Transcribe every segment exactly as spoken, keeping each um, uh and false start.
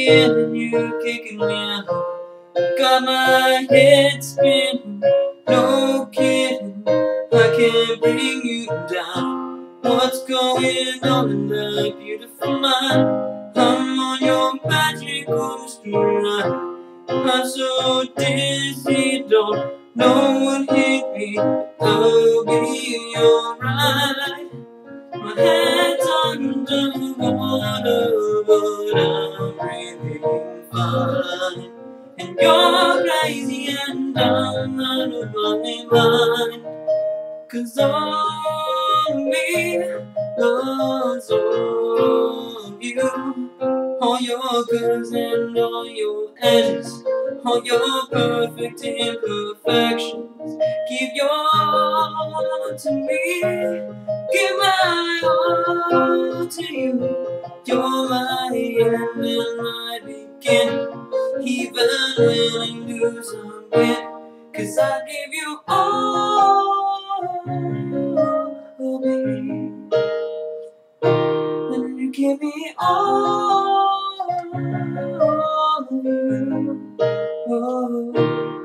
in and you kicking me out. Got my head spinning, no kidding, I can't bring you down. What's going on in that beautiful mind? I'm on your magic coaster ride. I'm so dizzy, don't know what hit me, I'll be alright. My head's under water, but I'm breathing fine. And you're crazy and I'm out of my mind. 'Cause all of me loves all of you. All your curves and all your edges, all your perfect imperfections. Give your all to me, give my all to you. You're my end and my beginning, even when I lose I win. 'Cause I give you all of me, and you give me all of you. Oh.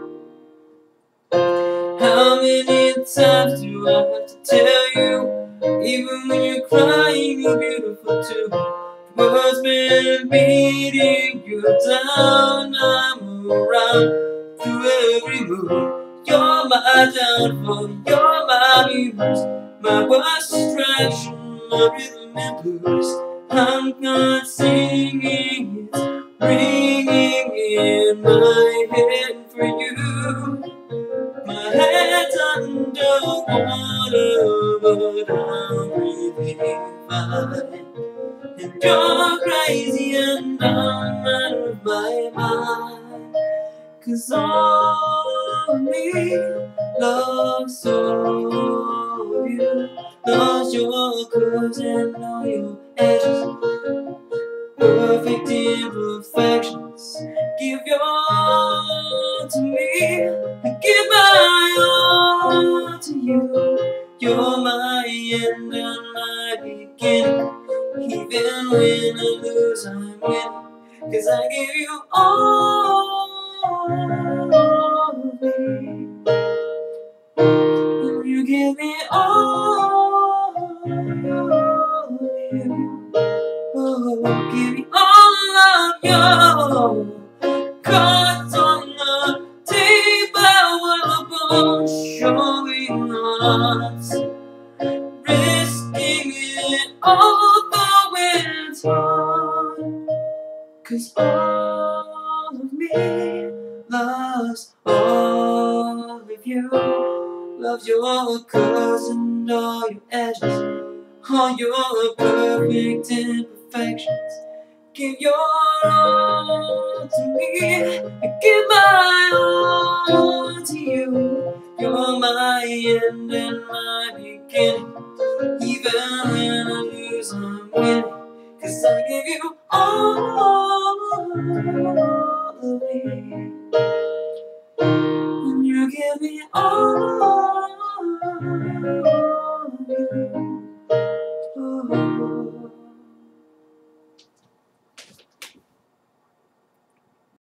How many times do I have to tell you, even when you're crying, you're beautiful too. The world's been beating you down, I'm around through every mood. You're my downfall, you're my muse, my worst distraction, my rhythm and blues. I'm not singing, it's ringing in my head for you. My head's under water, but I'm breathing fine. And you're crazy and I'm out of my mind. 'Cause all of me loves all of you. Loves your curves and all your edges, perfect imperfections. Give your all to me, and give my all to you. You're my end and my beginning, even when I lose I win. 'Cause I give you all of me, and you give me all of you. Oh, give me all of you. Cards on the table, we're both showing us, risking it all though it's hard. 'Cause all of me loves all of you. Loves your curves and all your edges, all your perfect imperfections. Give your all to me, and give my all to you. You're my end and my beginning, even when I lose I'm winning. 'Cause I give you